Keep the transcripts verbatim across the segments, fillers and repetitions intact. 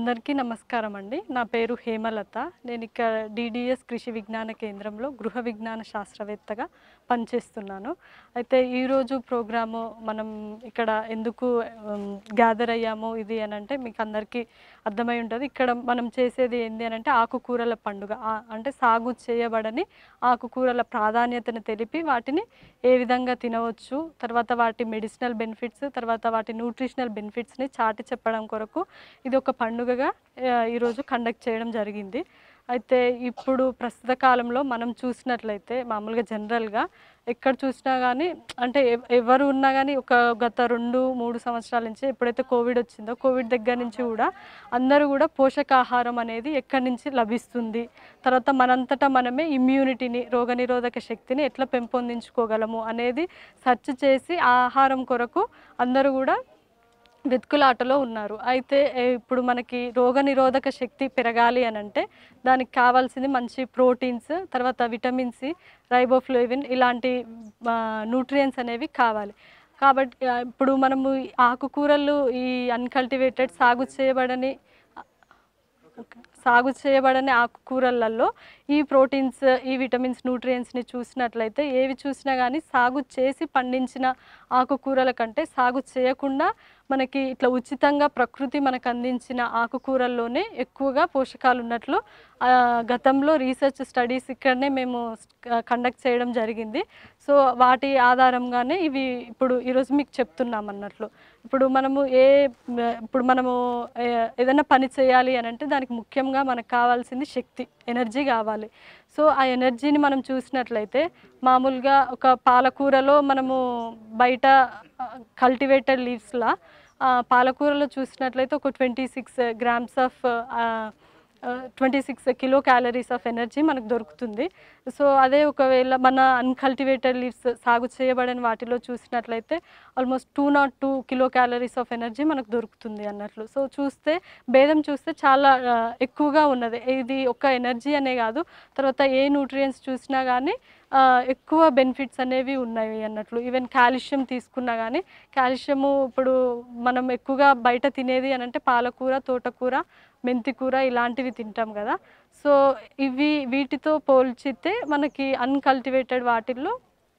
అందరికీ నమస్కారం అండి. నా పేరు హేమలత. నేను ఇక్కడ డీడీఎస్ కృషి విజ్ఞాన కేంద్రంలో గృహ విజ్ఞాన శాస్త్రవేత్తగా పనిచేస్తున్నాను. అయితే ఈరోజు ప్రోగ్రాము మనం ఇక్కడ ఎందుకు ఆహ్, గ్యాదర్ అయ్యాము ఇది అనంటే మీకు అందరికీ అర్థమై ఉంటది. ఇక్కడ మనం చేసేది ఏంది అనంటే ఆకుకూరల పండుగ. ఆహ్, అంటే సాగు చేయబడని ఆకుకూరల ప్రాధాన్యతను తెలిపి వాటిని ఏ విధంగా తినవచ్చు, తర్వాత వాటి మెడిసినల్ బెనిఫిట్స్, తర్వాత వాటి న్యూట్రిషనల్ బెనిఫిట్స్‌ని చాటి చెప్పడం కొరకు ఇది ఒక పండుగగా ఆహ్, ఈరోజు కండక్ట్ చేయడం జరిగింది. అయితే ఇప్పుడు ప్రస్తుత కాలంలో మనం చూసినట్లయితే మామూలుగా జనరల్‌గా ఎక్కడ చూసినా గానీ అంటే ఎవ్ ఎవరు ఉన్నా గానీ ఒక గత రెండు, మూడు సంవత్సరాల నుంచి ఎప్పుడైతే కోవిడ్ వచ్చిందో కోవిడ్ దగ్గర నుంచి గూడా అందరూ గూడా పోషకాహారం అనేది ఎక్కడి నుంచి లభిస్తుంది, తర్వాత మనంతటా మనమే ఇమ్యూనిటీని, రోగనిరోధక శక్తిని ఎట్లా పెంపొందించుకోగలము అనేది సెర్చ్ చేసి ఆ ఆహారం కొరకు అందరూ గూడా వెతుకులాటలో ఉన్నారు. అయితే ఏ ఇప్పుడు మనకి రోగనిరోధక శక్తి పెరగాలి అనంటే దానికి కావాల్సింది మంచి ప్రోటీన్స్, తర్వాత విటమిన్ సి, రైబోఫ్లేవిన్ ఇలాంటి ఆహ్, న్యూట్రియంట్స్ అనేవి కావాలి. కాబట్టి ఆహ్, ఇప్పుడు మనము ఈ ఆకుకూరలు ఈ అన్‌కల్టివేటెడ్ సాగు చేయబడని ఓకే. సాగు చేయబడని ఆకుకూరలలో ఈ ప్రోటీన్స్, ఈ విటమిన్స్, న్యూట్రియంట్స్‌ని చూసినట్లయితే ఏవి చూసినా గానీ సాగు చేసి పండించిన ఆకుకూరల కంటే సాగు చేయకుండా మనకి ఇట్లా ఉచితంగా ప్రకృతి మనకు అందించిన ఆకుకూరల్లోనే ఎక్కువగా పోషకాలు ఉన్నట్లు ఆహ్, గతంలో రీసెర్చ్ స్టడీస్ ఇక్కడనే మేము క కండక్ట్ చేయడం జరిగింది. సో, వాటి ఆధారంగానే ఇవి ఇప్పుడు ఈరోజు మీకు చెప్తున్నాం అన్నట్లు. ఇప్పుడు మనము ఏ మ ఇప్పుడు మనము ఏ ఏదైనా పని చేయాలి అనంటే దానికి ముఖ్యంగా మనకు కావాల్సింది శక్తి, ఎనర్జీ గావాలి. సో, ఆ ఎనర్జీని మనం చూసినట్లయితే మామూలుగా ఒక పాలకూరలో మనము బయట ఆహ్, కల్టివేటెడ్ లీవ్స్‌లా ఆహ్, పాలకూరలో చూసినట్లయితే ఒక ఇరవై ఆరు గ్రామ్స్ ఆఫ్ ఆహ్, ఆహ్, ఇరవై ఆరు కిలో క్యాలరీస్ ఆఫ్ ఎనర్జీ మనకు దొరుకుతుంది. సో, అదే ఒకవేళ మన అన్‌కల్టివేటెడ్ లీవ్స్ సాగు చేయబడని వాటిలో చూసినట్లయితే ఆల్మోస్ట్ రెండు వందల రెండు కిలో క్యాలరీస్ ఆఫ్ ఎనర్జీ మనకు దొరుకుతుంది అన్నట్లు. సో, చూస్తే భేదం చూస్తే చాలా ఆహ్, ఎక్కువగా ఉన్నది. ఇది ఒక్క ఎనర్జీ అనే గాదు, తర్వాత ఏ న్యూట్రియంట్స్ చూసినా గానీ ఆహ్, ఎక్కువ బెనిఫిట్స్ అనేవి ఉన్నాయి అన్నట్లు. ఈవెన్ కాల్షియం తీసుకున్నా గానీ కాల్షియము ఇప్పుడు మనం ఎక్కువగా బయట తినేది అనంటే పాలకూర, తోటకూర, మెంతికూర ఇలాంటివి తింటాం గదా! సో, ఇవి వీటితో పోల్చితే మనకి అన్‌కల్టివేటెడ్ వాటిల్లో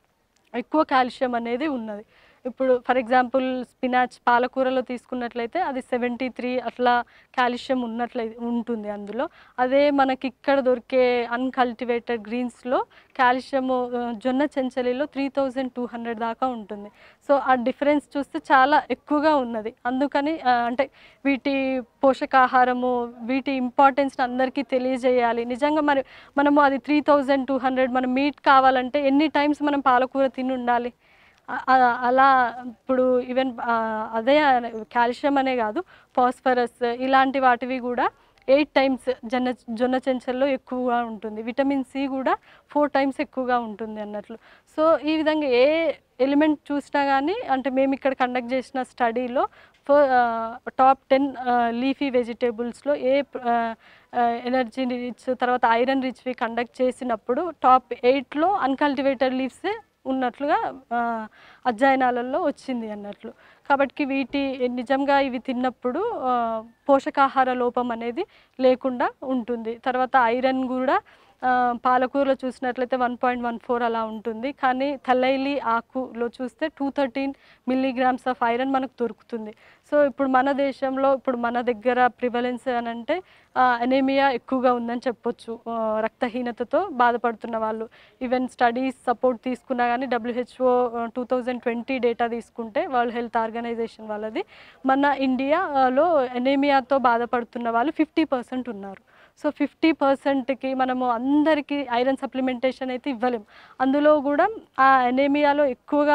ఎక్కువ కాల్షియం అనేది ఉన్నది. ఇప్పుడు ఫర్ ఎగ్జాంపుల్ స్పినాచ్ పాలకూరలో తీసుకున్నట్లయితే అది డెబ్బై మూడు అట్లా కాల్షియం ఉన్నట్లయి ఉంటుంది అందులో. అదే మనకి ఇక్కడ దొరికే అన్‌కల్టివేటెడ్ గ్రీన్స్‌లో కాల్షియము ఆహ్, జొన్న చెంచలిలో మూడు వేల రెండు వందలు దాకా ఉంటుంది. సో, ఆ డిఫరెన్స్ చూస్తే చాలా ఎక్కువగా ఉన్నది. అందుకని ఆహ్, అంటే వీటి పోషకాహారము, వీటి ఇంపార్టెన్స్‌ని అందరికీ తెలియజేయాలి. నిజంగా మరి మనము అది మూడు వేల రెండు వందలు మనం మీట్ కావాలంటే ఎన్ని టైమ్స్ మనం పాలకూర తిని ఉండాలి? అ అ అలా ఇప్పుడు ఈవెన్ ఆహ్, అదే కాల్షియం అనే గాదు, ఫాస్ఫరస్ ఇలాంటి వాటివి గూడా ఎనిమిది టైమ్స్ జొన్న జొన్న చెంచల్లో ఎక్కువగా ఉంటుంది. విటమిన్ సి గూడా నాలుగు టైమ్స్ ఎక్కువగా ఉంటుంది అన్నట్లు. సో, ఈ విధంగా ఏ ఎలిమెంట్ చూసినా గానీ అంటే మేమిక్కడ కండక్ట్ జేసిన స్టడీలో ఫ ఆహ్, టాప్ పది ఆహ్, లీఫీ వెజిటబుల్స్‌లో ఏ ఆహ్, ఆహ్, ఎనర్జీ రిచ్ తర్వాత ఐరన్ రిచ్‌వి కండక్ట్ చేసినప్పుడు టాప్ ఎనిమిదిలో అన్‌కల్టివేటెడ్ లీవ్సే ఉన్నట్లుగా ఆహ్, అధ్యయనాలలో వచ్చింది అన్నట్లు. కాబట్టి వీటి నిజంగా ఇవి తిన్నప్పుడు ఆహ్, పోషకాహార లోపం అనేది లేకుండా ఉంటుంది. తర్వాత ఐరన్ గూడా ఆహ్, పాలకూరలో చూసినట్లయితే ఒకటి పాయింట్ ఒకటి నాలుగు అలా ఉంటుంది. కానీ తలైలి ఆకులో చూస్తే రెండు వందల పదమూడు మిల్లీగ్రామ్స్ ఆఫ్ ఐరన్ మనకు దొరుకుతుంది. సో, ఇప్పుడు మన దేశంలో ఇప్పుడు మన దగ్గర ప్రివలెన్స్ అనంటే ఆహ్, అనీమియా ఎక్కువగా ఉందని చెప్పొచ్చు. ఆహ్, రక్తహీనతతో బాధపడుతున్న వాళ్ళు. ఈవెన్ స్టడీస్ సపోర్ట్ తీసుకున్నా గానీ డబ్ల్యూహెచ్ఓ ఆహ్, రెండు వేల ఇరవై డేటా తీసుకుంటే వరల్డ్ హెల్త్ ఆర్గనైజేషన్ వాళ్ళది మన ఇండియాలో అనీమియాతో బాధపడుతున్న వాళ్ళు యాభై శాతం ఉన్నారు. సో, యాభై శాతంకి మనము అందరికీ ఐరన్ సప్లిమెంటేషన్ అయితే ఇవ్వలేం. అందులో గూడా ఆ అనీమియాలో ఎక్కువగా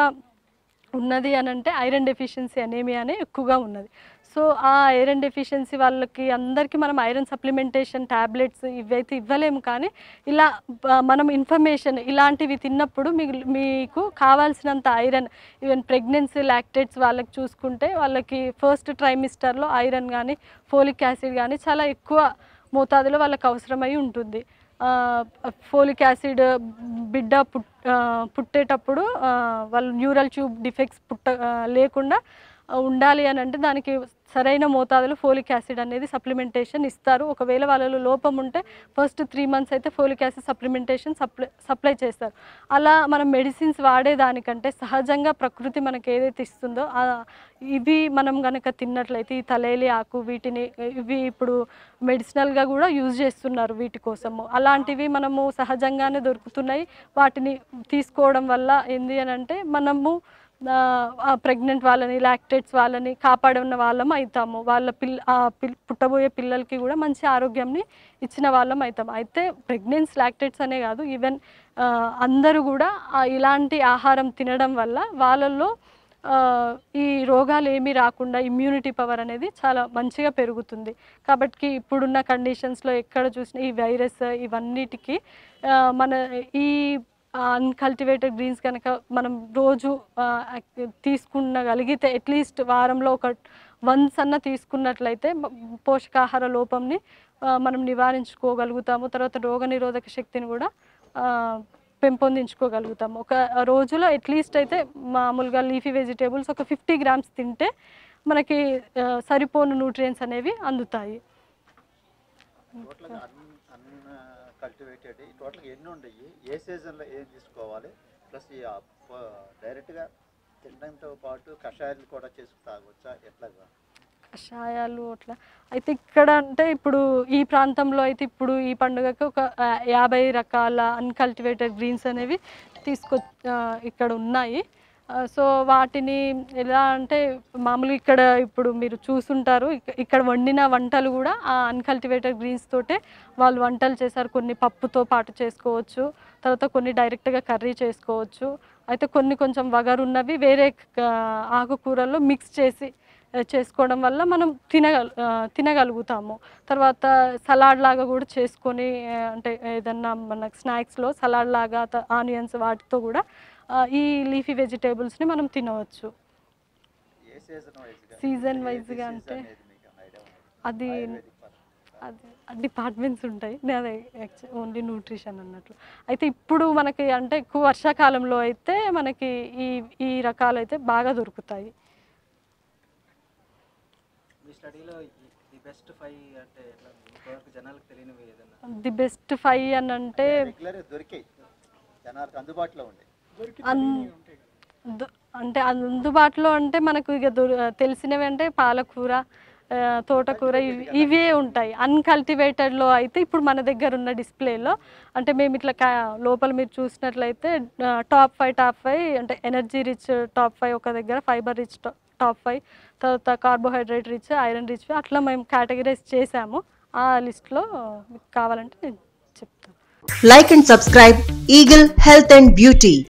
ఉన్నది అనంటే ఐరన్ డెఫిషియన్సీ అనీమియానే ఎక్కువగా ఉన్నది. సో, ఆ ఐరన్ డెఫిషియన్సీ వాళ్ళకి అందరికీ మనం ఐరన్ సప్లిమెంటేషన్ టాబ్లెట్స్ ఇవైతే ఇవ్వలేము. కానీ ఇలా బ మనం ఇన్ఫర్మేషన్ ఇలాంటివి తిన్నప్పుడు మిగులు మీకు కావాల్సినంత ఐరన్ ఈవెన్ ప్రెగ్నెన్సీ, లాక్టేట్స్ వాళ్ళకి చూసుకుంటే వాళ్ళకి ఫస్ట్ ట్రైమిస్టర్‌లో ఐరన్ గానీ, ఫోలిక్ యాసిడ్ గానీ చాలా ఎక్కువ మోతాదులో వాళ్ళకి అవసరమై ఉంటుంది. ఆహ్, ఫోలిక్ యాసిడ్ బిడ్డ పుట్ ఆహ్, పుట్టేటప్పుడు ఆహ్, వాళ్ళు న్యూరల్ ట్యూబ్ డిఫెక్ట్స్ పుట్ట ఆహ్, లేకుండా ఉండాలి అని అంటే దానికి సరైన మోతాదులో ఫోలిక్ యాసిడ్ అనేది సప్లిమెంటేషన్ ఇస్తారు. ఒకవేళ వాళ్ళలో లోపం ఉంటే ఫస్ట్ త్రీ మంత్స్ అయితే folic acid supplementation supply supply చేస్తారు. అలా మనం మెడిసిన్స్ వాడేదానికంటే సహజంగా ప్రకృతి మనకి ఏదైతే ఇస్తుందో ఇవి మనం కనుక తిన్నట్లయితే ఈ తలేలి ఆకు వీటిని ఇవి ఇప్పుడు మెడిసినల్గా కూడా యూజ్ చేస్తున్నారు వీటి కోసము. అలాంటివి మనము సహజంగానే దొరుకుతున్నాయి. వాటిని తీసుకోవడం వల్ల ఏంది అని అంటే మనము ప్రెగ్నెంట్ వాళ్ళని లాక్టేట్స్ వాళ్ళని కాపాడున్న వాళ్ళం అవుతాము. వాళ్ళ పిల్ల పిల్ పుట్టబోయే పిల్లలకి కూడా మంచి ఆరోగ్యంని ఇచ్చిన వాళ్ళం అవుతాము. అయితే ప్రెగ్నెన్సీ లాక్టేట్స్ అనే కాదు, ఈవెన్ అందరూ కూడా ఇలాంటి ఆహారం తినడం వల్ల వాళ్ళల్లో ఈ రోగాలు ఏమీ రాకుండా ఇమ్యూనిటీ పవర్ అనేది చాలా మంచిగా పెరుగుతుంది. కాబట్టి ఇప్పుడున్న కండిషన్స్లో ఎక్కడ చూసినా ఈ వైరస్ ఇవన్నిటికీ మన ఈ అన్కల్టివేటెడ్ గ్రీన్స్ కనుక మనం రోజు తీసుకునగలిగితే అట్లీస్ట్ వారంలో ఒక వన్స్ అన్న తీసుకున్నట్లయితే పోషకాహార లోపంని మనం నివారించుకోగలుగుతాము. తర్వాత రోగనిరోధక శక్తిని కూడా పెంపొందించుకోగలుగుతాము. ఒక రోజులో అట్లీస్ట్ అయితే మామూలుగా లీఫీ వెజిటేబుల్స్ ఒక ఫిఫ్టీ గ్రామ్స్ తింటే మనకి సరిపోను న్యూట్రియంట్స్ అనేవి అందుతాయి. కల్టివేటెడ్ టోటల్గా ఎన్ని ఉండయి, ఏ సీజన్లో ఏం తీసుకోవాలి, ప్లస్ డైరెక్ట్గా తినడంతో పాటు కషాయాలు కూడా చేసుకు తాగవచ్చా, ఎట్లాగా? కషాయాలు అట్లా అయితే ఇక్కడ అంటే ఇప్పుడు ఈ ప్రాంతంలో అయితే ఇప్పుడు ఈ పండుగకి ఒక యాభై రకాల అన్కల్టివేటెడ్ గ్రీన్స్ అనేవి తీసుకొ ఇక్కడ ఉన్నాయి. సో వాటిని ఎలా అంటే మామూలుగా ఇక్కడ ఇప్పుడు మీరు చూసుంటారు, ఇక్కడ వండిన వంటలు కూడా ఆ అన్కల్టివేటెడ్ గ్రీన్స్ తోటే వాళ్ళు వంటలు చేశారు. కొన్ని పప్పుతో పాటు చేసుకోవచ్చు, తర్వాత కొన్ని డైరెక్ట్గా కర్రీ చేసుకోవచ్చు. అయితే కొన్ని కొంచెం వగరున్నవి వేరే ఆకుకూరల్లో మిక్స్ చేసి చేసుకోవడం వల్ల మనం తినగల తినగలుగుతాము. తర్వాత సలాడ్ లాగా కూడా చేసుకొని అంటే ఏదన్నా మనకు స్నాక్స్లో సలాడ్ లాగా ఆనియన్స్ వాటితో కూడా ఈ లీఫీ వెజిటేబుల్స్ని మనం తినవచ్చు. సీజన్ వైజ్గా అంటే అది అది డిపార్ట్మెంట్స్ ఉంటాయి, అదే ఓన్లీ న్యూట్రిషన్ అన్నట్లు. అయితే ఇప్పుడు మనకి అంటే ఎక్కువ వర్షాకాలంలో అయితే మనకి ఈ ఈ రకాలు అయితే బాగా దొరుకుతాయి. ది బెస్ట్ ఫైవ్ అని అంటే అంటే అందుబాటులో అంటే మనకు ఇక తెలిసినవి అంటే పాలకూర, తోటకూర ఇవే ఉంటాయి. అన్కల్టివేటెడ్లో అయితే ఇప్పుడు మన దగ్గర ఉన్న డిస్ప్లేలో అంటే మేము ఇట్లా లోపల మీరు చూసినట్లయితే టాప్ ఫైవ్ టాప్ ఫైవ్ అంటే ఎనర్జీ రిచ్ టాప్ ఫైవ్ ఒక దగ్గర, ఫైబర్ రిచ్ టాప్ ఫైవ్, తర్వాత కార్బోహైడ్రేట్ రిచ్, ఐరన్ రిచ్ అట్లా మేము కేటగిరైజ్ చేసాము. ఆ లిస్ట్లో మీకు కావాలంటే నేను చెప్తాను. Like and subscribe Eagle Health and Beauty.